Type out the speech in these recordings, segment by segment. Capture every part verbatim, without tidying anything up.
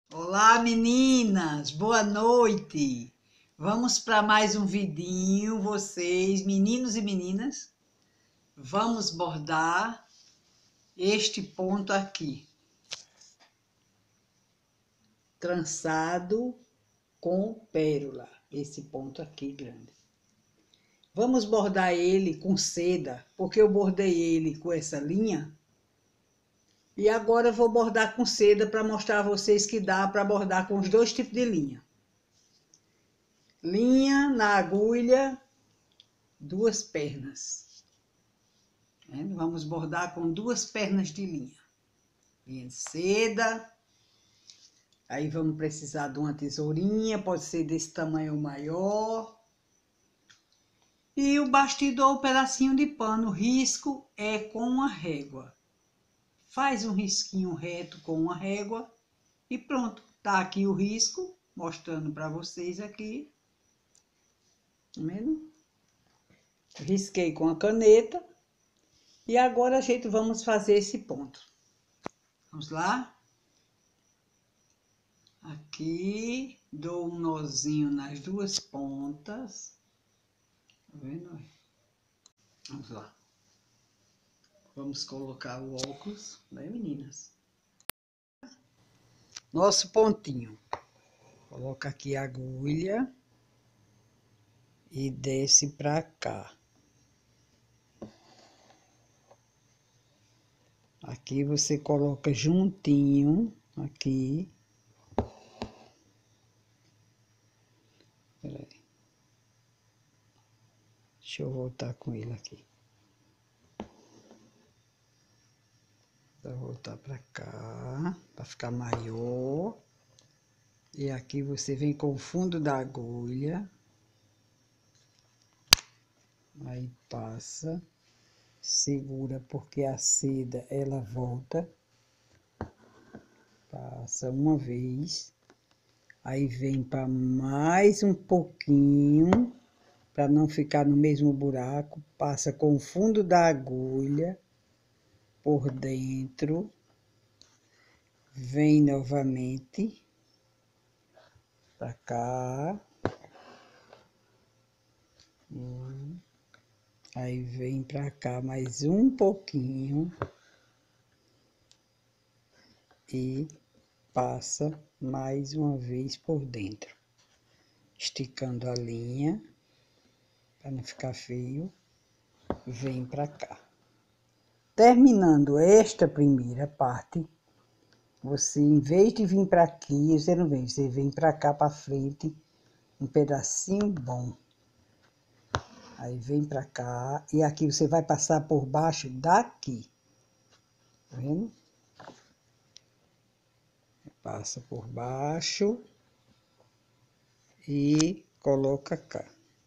Olá, meninas, boa noite. Vamos para mais um vidinho, vocês, meninos e meninas. Vamos bordar este ponto aqui, trançado com pérola, esse ponto aqui grande. Vamos bordar ele com seda, porque eu bordei ele com essa linha. E agora eu vou bordar com seda para mostrar a vocês que dá para bordar com os dois tipos de linha. Linha na agulha, duas pernas. Vamos bordar com duas pernas de linha. Linha de seda. Aí vamos precisar de uma tesourinha, pode ser desse tamanho ou maior. E o bastidor, o pedacinho de pano, o risco é com uma régua. Faz um risquinho reto com uma régua e pronto. Tá aqui o risco, mostrando para vocês aqui. Tá vendo? Risquei com a caneta. E agora a gente vamos fazer esse ponto. Vamos lá? Aqui, dou um nozinho nas duas pontas. Tá vendo? Vamos lá. Vamos colocar o óculos, né, meninas? Nosso pontinho. Coloca aqui a agulha e desce pra cá. Aqui você coloca juntinho, aqui. Peraí. Deixa eu voltar com ele aqui. Vou voltar pra cá, pra ficar maior. E aqui você vem com o fundo da agulha. Aí passa. Segura porque a seda ela volta. Passa uma vez. Aí vem para mais um pouquinho, para não ficar no mesmo buraco. Passa com o fundo da agulha por dentro. Vem novamente para cá. Hum. Aí vem pra cá mais um pouquinho e passa mais uma vez por dentro, esticando a linha para não ficar feio. Vem pra cá. Terminando esta primeira parte, você, em vez de vir para aqui, você não vem, você vem pra cá para frente, um pedacinho bom. Aí vem pra cá e aqui você vai passar por baixo daqui. Tá vendo? Passa por baixo e coloca cá.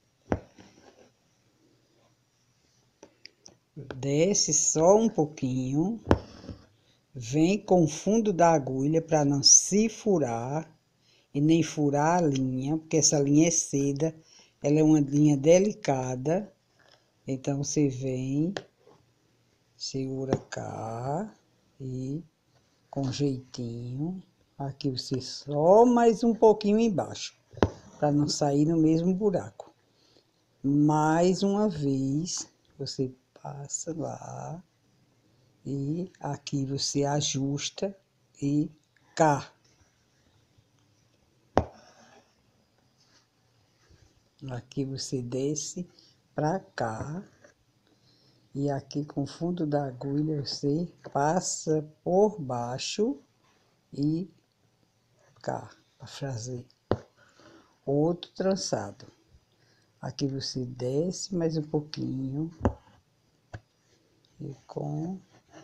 Desce só um pouquinho. Vem com o fundo da agulha para não se furar e nem furar a linha, porque essa linha é seda. Ela é uma linha delicada, então você vem, segura cá e com jeitinho, aqui você só mais um pouquinho embaixo, para não sair no mesmo buraco. Mais uma vez, você passa lá e aqui você ajusta e cá. Aqui você desce pra cá e aqui com o fundo da agulha você passa por baixo e cá para fazer outro trançado. Aqui você desce mais um pouquinho e com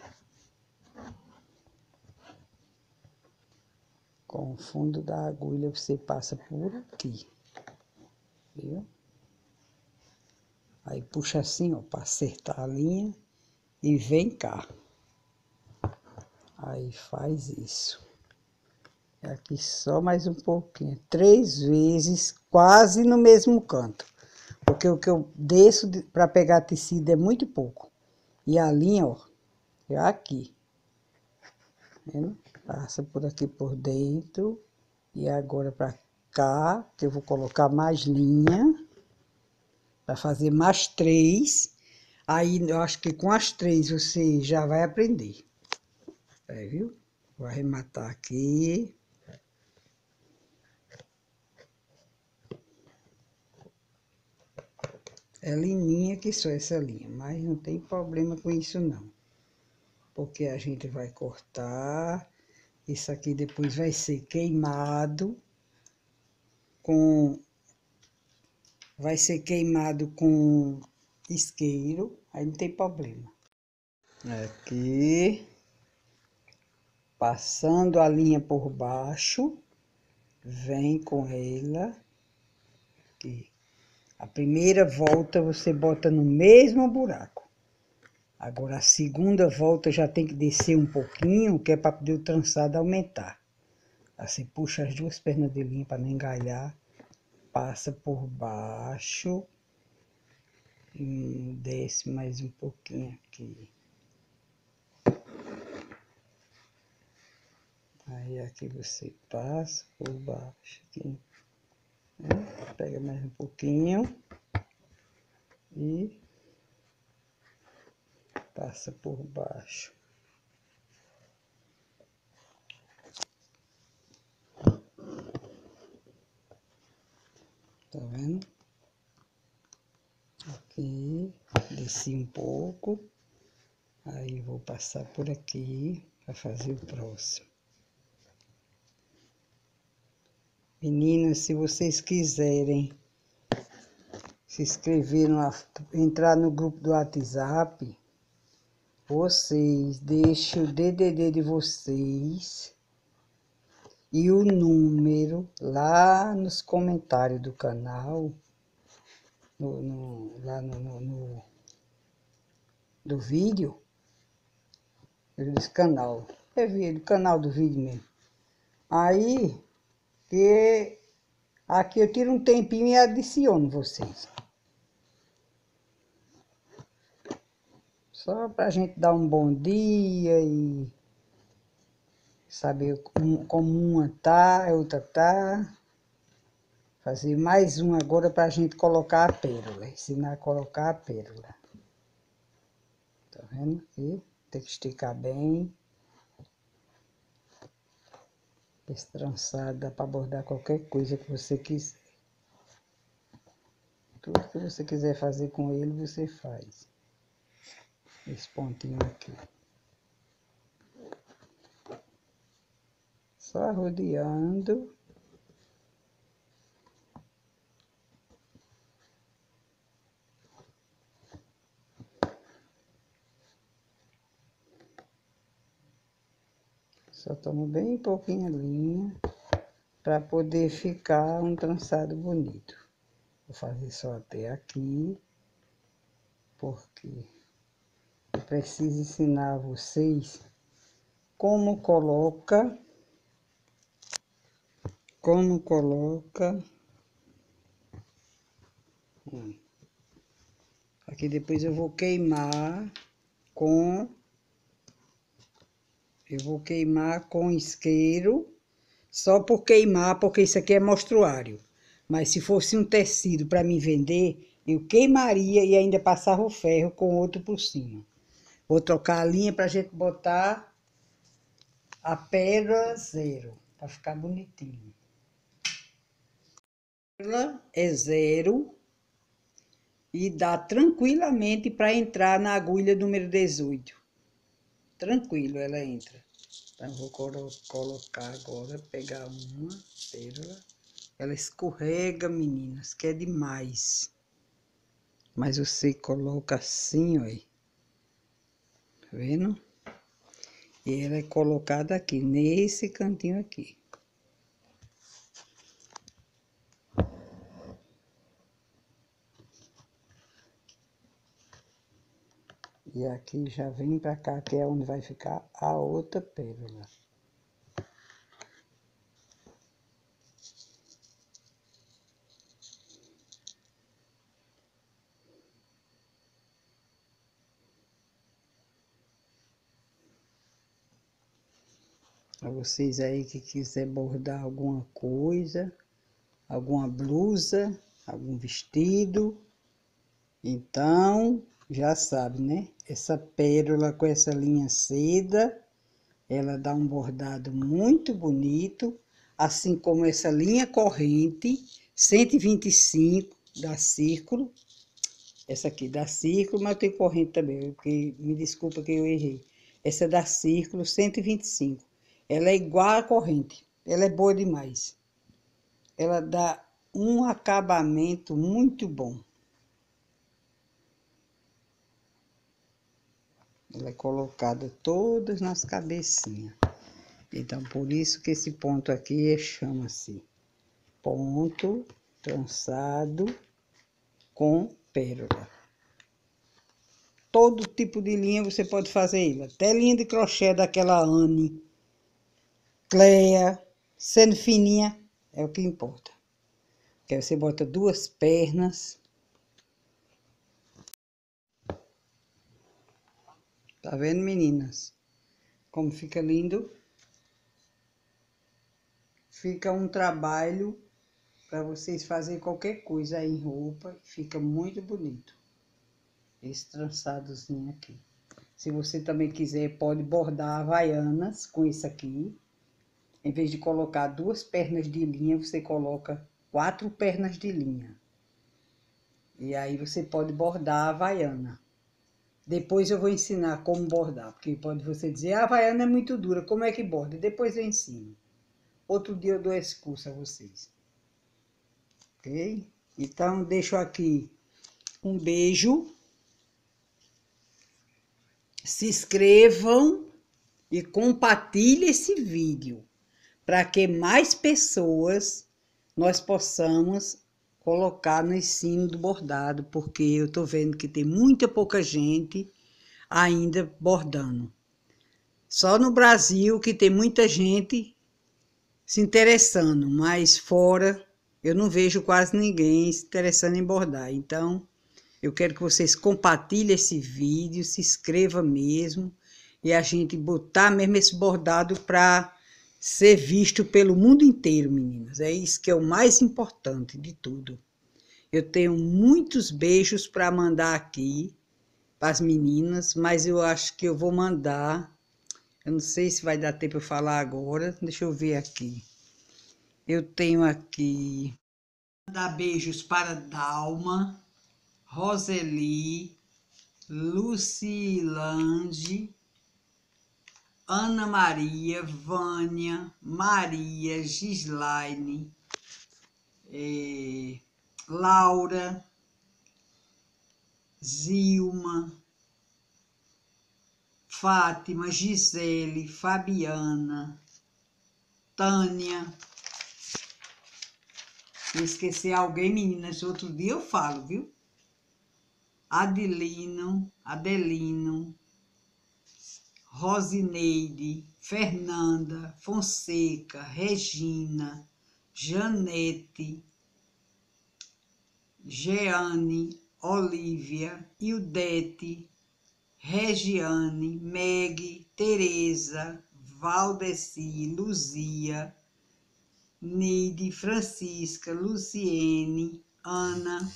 com o fundo da agulha você passa por aqui. Viu? Aí puxa assim, ó, para acertar a linha e vem cá. Aí faz isso. Aqui só mais um pouquinho, três vezes, quase no mesmo canto. Porque o que eu desço para pegar tecido é muito pouco. E a linha, ó, é aqui. Vendo? Passa por aqui por dentro E agora para cá, que eu vou colocar mais linha, para fazer mais três. Aí eu acho que com as três você já vai aprender. Aí, viu? Vou arrematar aqui. É lininha que só essa linha, mas não tem problema com isso não. Porque a gente vai cortar. Isso aqui depois vai ser queimado com... Vai ser queimado com isqueiro, aí não tem problema. Aqui, passando a linha por baixo, vem com ela aqui. A primeira volta você bota no mesmo buraco. Agora a segunda volta já tem que descer um pouquinho, que é para poder o trançado aumentar. Aí você puxa as duas pernas de linha para não engalhar, passa por baixo e desce mais um pouquinho aqui. Aí aqui você passa por baixo aqui, né? Pega mais um pouquinho e passa por baixo. Tá vendo? Aqui, desci um pouco, aí vou passar por aqui para fazer o próximo. Meninas, se vocês quiserem se inscrever, no, entrar no grupo do WhatsApp, vocês deixem o D D D de vocês e o número lá nos comentários do canal, no, no, lá no, no, no do vídeo, desse canal, é vídeo, canal do vídeo mesmo. Aí, que aqui eu tiro um tempinho e adiciono vocês. Só pra gente dar um bom dia e saber como, como uma tá, a outra tá. Fazer mais um agora pra gente colocar a pérola, ensinar a colocar a pérola. Tá vendo aqui? Tem que esticar bem. Esse trançado dá pra bordar qualquer coisa que você quiser. Tudo que você quiser fazer com ele, você faz. Esse pontinho aqui. Só rodeando. Só tomo bem pouquinho a linha para poder ficar um trançado bonito. Vou fazer só até aqui, porque eu preciso ensinar a vocês como coloca, como coloca, hum. Aqui depois eu vou queimar com, eu vou queimar com isqueiro, só por queimar, porque isso aqui é mostruário. Mas se fosse um tecido para mim vender, eu queimaria e ainda passava o ferro com outro por cima. Vou trocar a linha pra gente botar a pérola zero, para ficar bonitinho. A pérola é zero e dá tranquilamente para entrar na agulha número dezoito. Tranquilo ela entra. Então vou colocar agora, pegar uma pérola. Ela escorrega, meninas, que é demais. Mas você coloca assim, ó. Tá vendo? E ela é colocada aqui, nesse cantinho aqui. E aqui já vem pra cá, que é onde vai ficar a outra pérola. Para vocês aí que quiser bordar alguma coisa, alguma blusa, algum vestido, então já sabe, né? Essa pérola com essa linha seda, ela dá um bordado muito bonito, assim como essa linha corrente cento e vinte e cinco da Círculo. Essa aqui da Círculo, mas tem corrente também, porque me desculpa que eu errei. Essa é da Círculo cento e vinte e cinco. Ela é igual à corrente, ela é boa demais. Ela dá um acabamento muito bom. Ela é colocada todas nas cabecinhas. Então, por isso que esse ponto aqui chama-se ponto trançado com pérola. Todo tipo de linha você pode fazer ele. Até linha de crochê daquela Anne, Cleia, sendo fininha, é o que importa. Que aí você bota duas pernas. Tá vendo, meninas? Como fica lindo? Fica um trabalho para vocês fazerem qualquer coisa aí em roupa. Fica muito bonito. Esse trançadozinho aqui. Se você também quiser, pode bordar havaianas com isso aqui. Em vez de colocar duas pernas de linha, você coloca quatro pernas de linha. E aí você pode bordar a havaiana. Depois eu vou ensinar como bordar, porque pode você dizer, a havaiana é muito dura, como é que borda? Depois eu ensino. Outro dia eu dou esse curso a vocês. Ok? Então, deixo aqui um beijo. Se inscrevam e compartilhem esse vídeo, para que mais pessoas nós possamos colocar no ensino do bordado, porque eu tô vendo que tem muita pouca gente ainda bordando. Só no Brasil que tem muita gente se interessando, mas fora eu não vejo quase ninguém se interessando em bordar. Então, eu quero que vocês compartilhem esse vídeo, se inscrevam mesmo, e a gente botar mesmo esse bordado para ser visto pelo mundo inteiro, meninas. É isso que é o mais importante de tudo. Eu tenho muitos beijos para mandar aqui para as meninas, mas eu acho que eu vou mandar. Eu não sei se vai dar tempo eu falar agora. Deixa eu ver aqui. Eu tenho aqui. Mandar beijos para Dalma, Roseli, Lucilande, Ana Maria, Vânia, Maria, Gislaine, eh, Laura, Zilma, Fátima, Gisele, Fabiana, Tânia. Se esquecer alguém, meninas, outro dia eu falo, viu? Adelino, Adelino, Rosineide, Fernanda, Fonseca, Regina, Janete, Jeane, Olívia, Ildete, Regiane, Meg, Tereza, Valdeci, Luzia, Neide, Francisca, Luciene, Ana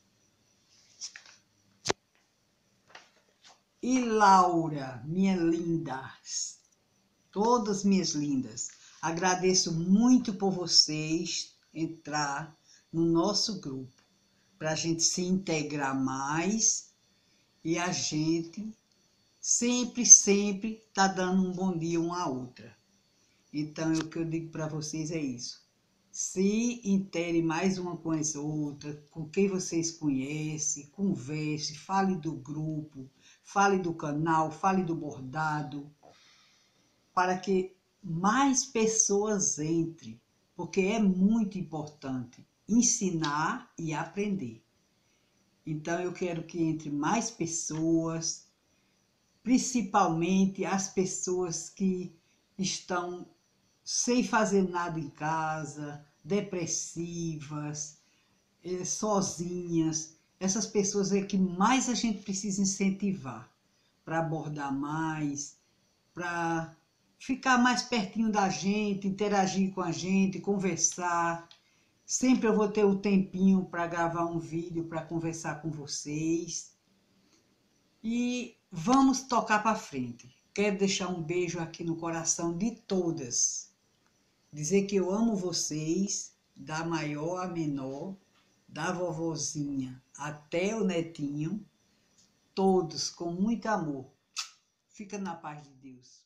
e Laura, minhas lindas, todas minhas lindas. Agradeço muito por vocês entrar no nosso grupo, para a gente se integrar mais e a gente sempre, sempre tá dando um bom dia uma à outra. Então, o que eu digo para vocês é isso. Se inteire mais uma com as outras, com quem vocês conhecem, converse, fale do grupo, fale do canal, fale do bordado, para que mais pessoas entrem, porque é muito importante ensinar e aprender. Então, eu quero que entre mais pessoas, principalmente as pessoas que estão sem fazer nada em casa, depressivas, sozinhas. Essas pessoas é que mais a gente precisa incentivar para abordar mais, para ficar mais pertinho da gente, interagir com a gente, conversar. Sempre eu vou ter um tempinho para gravar um vídeo, para conversar com vocês. E vamos tocar para frente. Quero deixar um beijo aqui no coração de todas. Dizer que eu amo vocês, da maior a menor, da vovozinha até o netinho, todos com muito amor. Fica na paz de Deus.